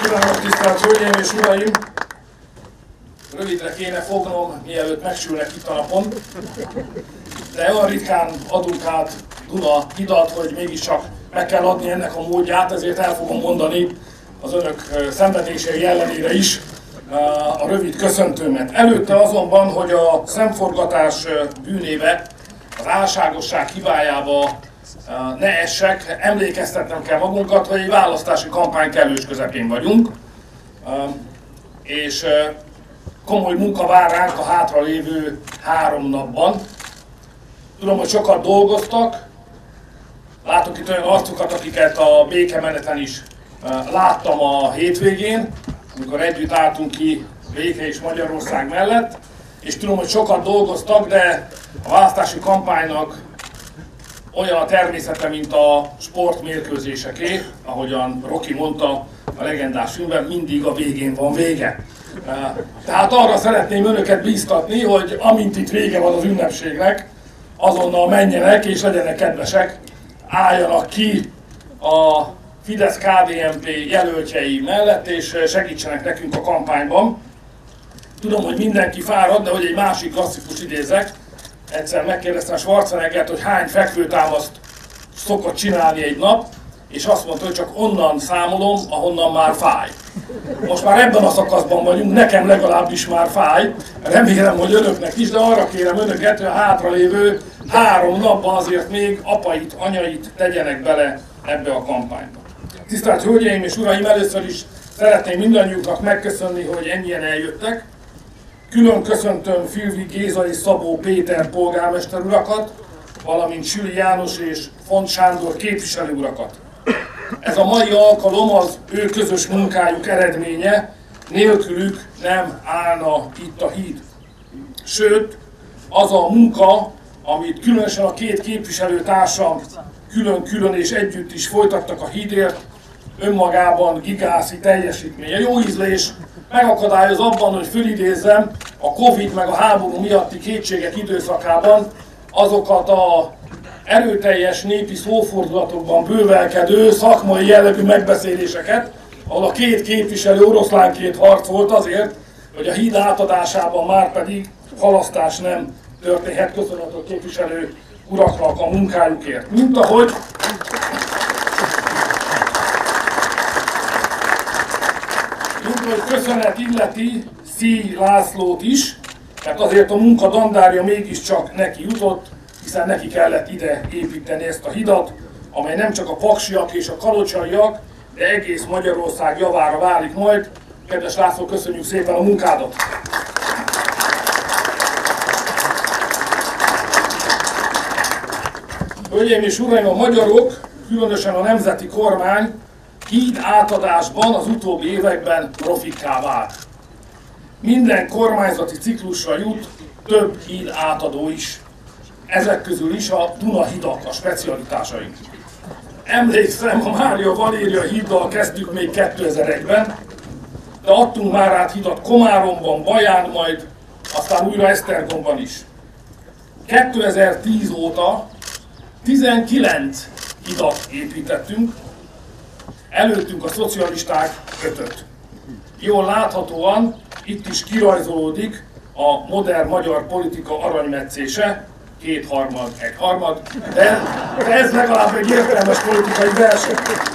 kívánok, tisztelt Hölgyeim és Uraim! Rövidre kéne fognom, mielőtt megsülnek itt a napon, de olyan ritkán adunk át Duna hidat, hogy mégiscsak meg kell adni ennek a módját, ezért el fogom mondani az önök szenvedései ellenére is a rövid köszöntőmet. Előtte azonban, hogy a szemforgatás bűnébe, az álságosság hibájába ne essek, emlékeztetnem kell magunkat, hogy egy választási kampány kellős közepén vagyunk, és komoly munka vár ránk a hátralévő 3 napban. Tudom, hogy sokat dolgoztak, látok itt olyan arcokat, akiket a békemeneten is láttam a hétvégén, amikor együtt álltunk ki Béke és Magyarország mellett, és tudom, hogy sokat dolgoztak, de a választási kampánynak olyan a természete, mint a sportmérkőzéseké, ahogyan Rocky mondta a legendás filmben, mindig a végén van vége. Tehát arra szeretném önöket bíztatni, hogy amint itt vége van az ünnepségnek, azonnal menjenek és legyenek kedvesek, álljanak ki a Fidesz-KDNP jelöltjei mellett, és segítsenek nekünk a kampányban. Tudom, hogy mindenki fárad, de hogy egy másik klasszikus idézek, egyszer megkérdeztem Schwarzeneggert, hogy hány fekvőtámaszt szokott csinálni egy nap, és azt mondta, hogy csak onnan számolom, ahonnan már fáj. Most már ebben a szakaszban vagyunk, nekem legalábbis már fáj, remélem, hogy önöknek is, de arra kérem önöket, hogy a hátralévő 3 napban azért még apait, anyait tegyenek bele ebbe a kampányba. Tisztelt Hölgyeim és Uraim, először is szeretném mindannyiuknak megköszönni, hogy ennyien eljöttek. Külön köszöntöm Filvi Géza és Szabó Péter polgármester urakat, valamint Süli János és Font Sándor képviselő urakat. Ez a mai alkalom az ő közös munkájuk eredménye, nélkülük nem állna itt a híd. Sőt, az a munka, amit különösen a 2 képviselőtársam külön-külön és együtt is folytattak a hídért, önmagában gigászi teljesítménye. Jó ízlés megakadályoz abban, hogy fölidézzem a Covid meg a háború miatti kétségek időszakában azokat a erőteljes népi szófordulatokban bővelkedő szakmai jellegű megbeszéléseket, ahol a 2 képviselő oroszlánként harcolt azért, hogy a híd átadásában már pedig halasztás nem történhet. Köszönet a képviselő uraknak a munkájukért. Mint ahogy köszönet illeti Szíj Lászlót is, mert azért a munka dandárja mégiscsak neki jutott, hiszen neki kellett ide építeni ezt a hidat, amely nem csak a paksiak és a kalocsaiak, de egész Magyarország javára válik majd. Kedves László, köszönjük szépen a munkádat! Hölgyeim és Uraim, a magyarok, különösen a nemzeti kormány híd átadásban az utóbbi években profikká vált. Minden kormányzati ciklusra jut több híd átadó is. Ezek közül is a Duna hidak, a specialitásaink. Emlékszem, a Mária Valéria híddal kezdtük még 2001-ben, de adtunk már át hidat Komáromban, Baján, majd aztán újra Esztergomban is. 2010 óta 19 hidat építettünk, előttünk a szocialisták 5-öt. Jól láthatóan itt is kirajzolódik a modern magyar politika aranymetszése, 2/3, 1/3, de ez legalább egy értelmes politikai verseny.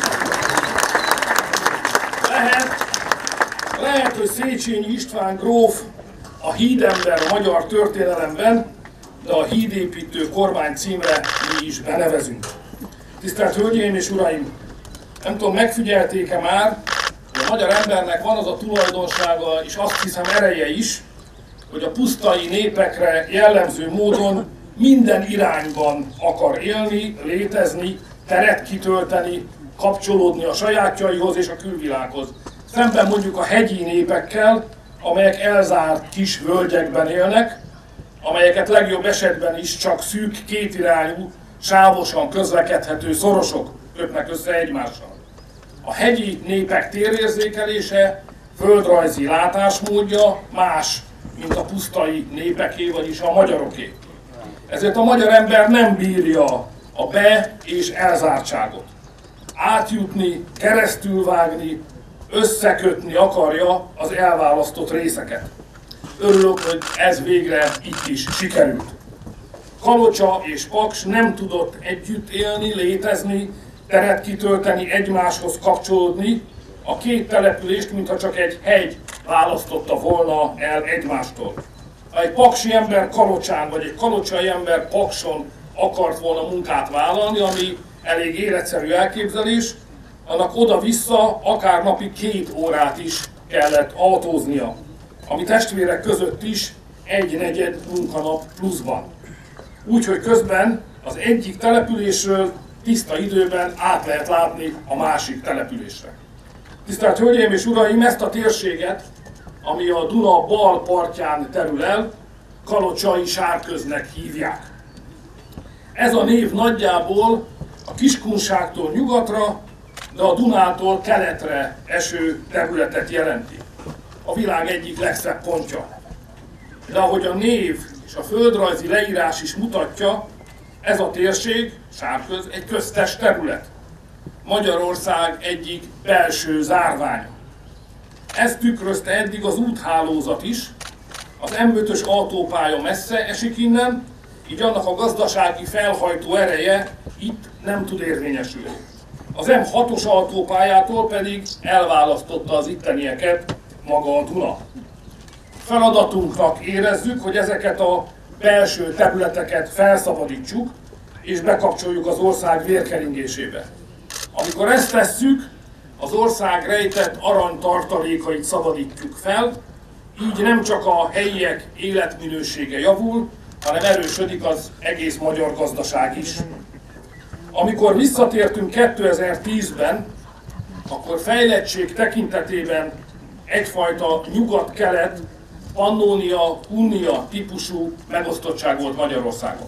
Lehet, hogy Széchenyi István gróf a hídember a magyar történelemben, de a hídépítő kormány címre mi is benevezünk. Tisztelt Hölgyeim és Uraim! Nem tudom, megfigyelték-e már, hogy a magyar embernek van az a tulajdonsága, és azt hiszem ereje is, hogy a pusztai népekre jellemző módon minden irányban akar élni, létezni, teret kitölteni, kapcsolódni a sajátjaihoz és a külvilághoz. Szemben mondjuk a hegyi népekkel, amelyek elzárt kis völgyekben élnek, amelyeket legjobb esetben is csak szűk, kétirányú, sávosan közlekedhető szorosok kötnek össze egymással. A hegyi népek térérzékelése, földrajzi látásmódja más, mint a pusztai népeké, vagyis a magyaroké. Ezért a magyar ember nem bírja a be- és elzártságot. Átjutni, keresztülvágni, összekötni akarja az elválasztott részeket. Örülök, hogy ez végre itt is sikerült. Kalocsa és Paks nem tudott együtt élni, létezni, teret kitölteni, egymáshoz kapcsolódni. A két települést, mintha csak egy hegy választotta volna el egymástól. Ha egy paksi ember Kalocsán, vagy egy kalocsai ember Pakson akart volna munkát vállalni, ami elég életszerű elképzelés, annak oda-vissza akár napi 2 órát is kellett autóznia, ami testvérek között is 1/4 munkanap pluszban. Úgyhogy közben az egyik településről tiszta időben át lehet látni a másik településre. Tisztelt Hölgyeim és Uraim, ezt a térséget, ami a Duna bal partján terül el, Kalocsai Sárköznek hívják. Ez a név nagyjából a Kiskunságtól nyugatra, de a Dunától keletre eső területet jelenti. A világ egyik legszebb pontja. De ahogy a név és a földrajzi leírás is mutatja, ez a térség, Sárköz, egy köztes terület. Magyarország egyik belső zárványa. Ezt tükrözte eddig az úthálózat is. Az M5-ös autópálya messze esik innen, így annak a gazdasági felhajtó ereje itt nem tud érvényesülni. Az M6-os autópályától pedig elválasztotta az ittenieket maga a Duna. Feladatunknak érezzük, hogy ezeket a belső területeket felszabadítsuk, és bekapcsoljuk az ország vérkeringésébe. Amikor ezt tesszük, az ország rejtett aranytartalékait szabadítjuk fel, így nem csak a helyiek életminősége javul, hanem erősödik az egész magyar gazdaság is. Amikor visszatértünk 2010-ben, akkor fejlettség tekintetében egyfajta nyugat-kelet, Pannónia-Hunnia típusú megosztottság volt Magyarországon.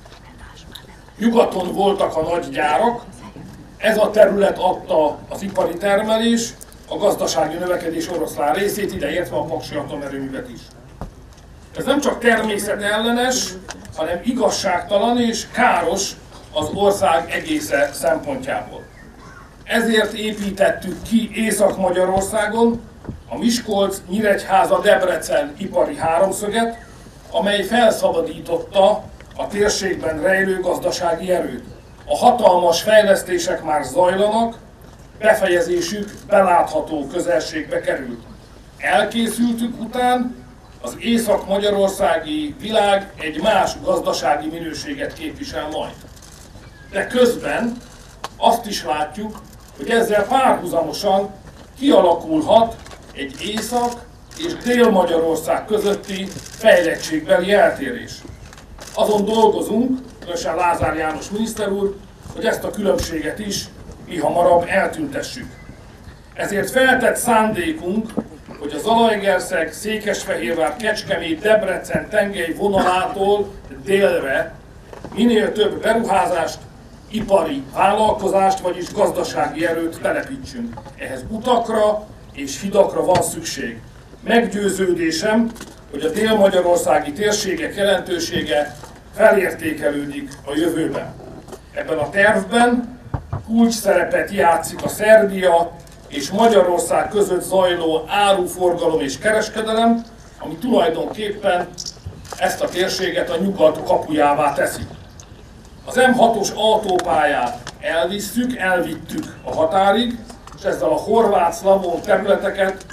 Nyugaton voltak a nagy gyárak, ez a terület adta az ipari termelés, a gazdasági növekedés oroszlán részét, ideértve a paksi atomerőművet is. Ez nem csak természetellenes, hanem igazságtalan és káros az ország egésze szempontjából. Ezért építettük ki Észak-Magyarországon a Miskolc-Nyíregyháza-Debrecen ipari háromszöget, amely felszabadította a térségben rejlő gazdasági erőt. A hatalmas fejlesztések már zajlanak, befejezésük belátható közelségbe került. Elkészültük után az észak-magyarországi világ egy más gazdasági minőséget képvisel majd. De közben azt is látjuk, hogy ezzel párhuzamosan kialakulhat egy Észak- és Dél-Magyarország közötti fejlettségbeli eltérés. Azon dolgozunk, különösen Lázár János miniszter úr, hogy ezt a különbséget is mihamarabb eltüntessük. Ezért feltett szándékunk, hogy a Zalaegerszeg, Székesfehérvár, Kecskemét, Debrecen tengely vonalától délre minél több beruházást, ipari vállalkozást, vagyis gazdasági erőt telepítsünk. Ehhez utakra és hidakra van szükség. Meggyőződésem, hogy a dél-magyarországi térségek jelentősége felértékelődik a jövőben. Ebben a tervben kulcs szerepet játszik a Szerbia és Magyarország között zajló áruforgalom és kereskedelem, ami tulajdonképpen ezt a térséget a nyugat kapujává teszi. Az M6-os autópályát elvittük a határig, és ezzel a horvát-szlavón területeket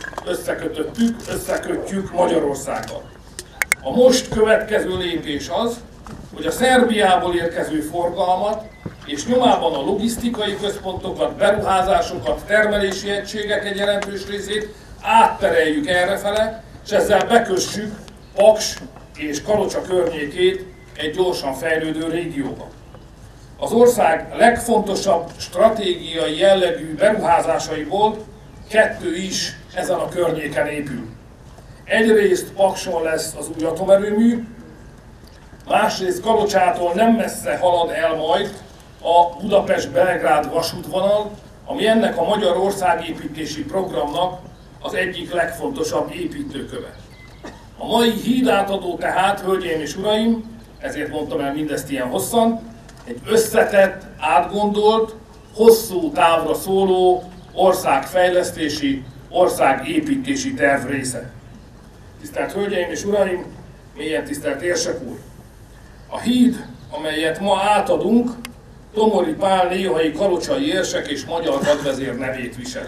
összekötjük Magyarországgal. A most következő lépés az, hogy a Szerbiából érkező forgalmat és nyomában a logisztikai központokat, beruházásokat, termelési egységek egy jelentős részét áttereljük errefele, és ezzel bekössük Paks és Kalocsa környékét egy gyorsan fejlődő régióba. Az ország legfontosabb stratégiai jellegű beruházásaiból 2 is ezen a környéken épül. Egyrészt Pakson lesz az új atomerőmű, másrészt Kalocsától nem messze halad el majd a Budapest-Belgrád vasútvonal, ami ennek a magyar országépítési programnak az egyik legfontosabb építőköve. A mai hídátadó tehát, hölgyeim és uraim, ezért mondtam el mindezt ilyen hosszan, egy összetett, átgondolt, hosszú távra szóló országfejlesztési, országépítési terv része. Tisztelt Hölgyeim és Uraim, mélyen tisztelt érsek úr! A híd, amelyet ma átadunk, Tomori Pál néhai kalocsai érsek és magyar hadvezér nevét viseli.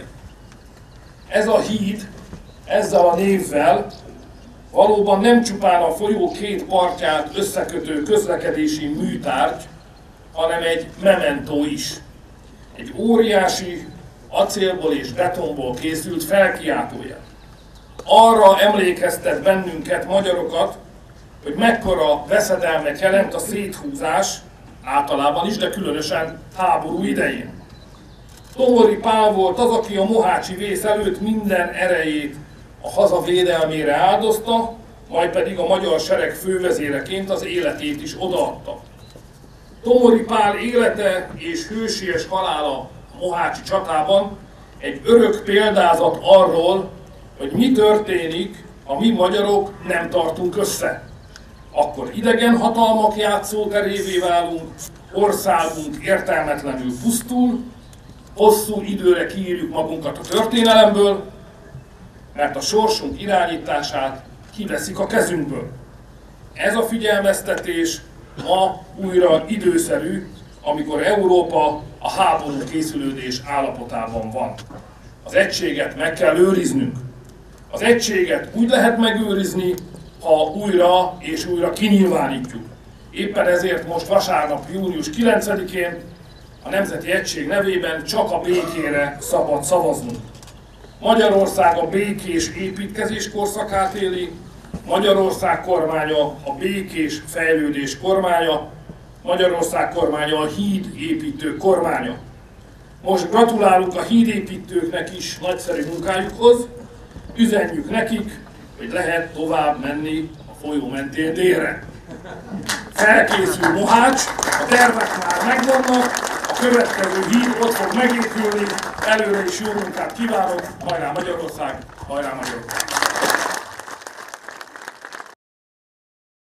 Ez a híd, ezzel a névvel valóban nem csupán a folyó két partját összekötő közlekedési műtárgy, hanem egy mementó is. Egy óriási, acélból és betonból készült felkiáltójel. Arra emlékeztet bennünket, magyarokat, hogy mekkora veszedelmet jelent a széthúzás, általában is, de különösen háború idején. Tomori Pál volt az, aki a mohácsi vész előtt minden erejét a haza védelmére áldozta, majd pedig a magyar sereg fővezéreként az életét is odaadta. Tomori Pál élete és hősies halála a mohácsi csatában egy örök példázat arról, hogy mi történik, ha mi magyarok nem tartunk össze. Akkor idegen hatalmak játszóterévé válunk, országunk értelmetlenül pusztul, hosszú időre kiírjuk magunkat a történelemből, mert a sorsunk irányítását kiveszik a kezünkből. Ez a figyelmeztetés ma újra időszerű, amikor Európa a háború készülődés állapotában van. Az egységet meg kell őriznünk. Az egységet úgy lehet megőrizni, ha újra és újra kinyilvánítjuk. Éppen ezért most vasárnap, június 9-én a Nemzeti Egység nevében csak a békére szabad szavaznunk. Magyarország a békés építkezés korszakát éli, Magyarország kormánya a békés fejlődés kormánya, Magyarország kormánya a hídépítő kormánya. Most gratulálunk a hídépítőknek is nagyszerű munkájukhoz, üzenjük nekik, hogy lehet tovább menni a folyó mentén délre. Felkészül Mohács, a tervek már megvannak, a következő híd ott fog megépülni, előre is jó munkát kívánok, hajrá Magyarország, hajrá Magyarország!